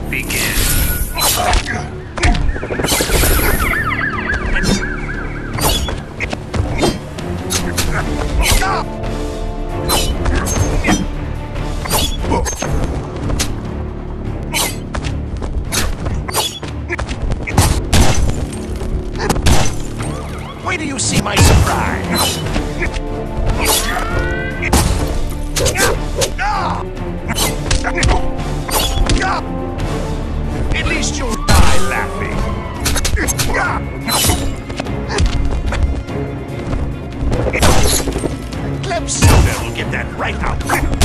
begin. Wait till you see my surprise. At least you'll die laughing. Club soda will get that right out.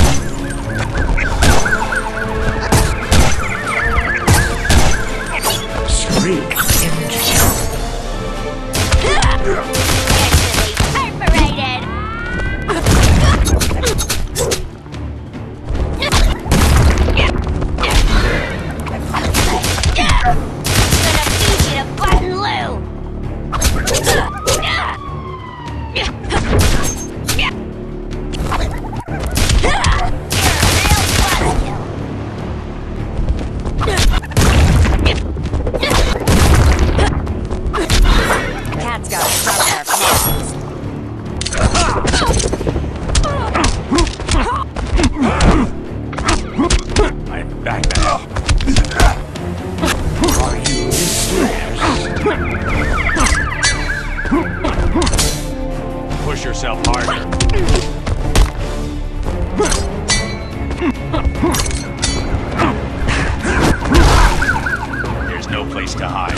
Shriek into Perforated! Gonna feed you to Button Lou! Cat's got sharper claws. I'm back now. Are you distressed? Push yourself harder. There's no place to hide.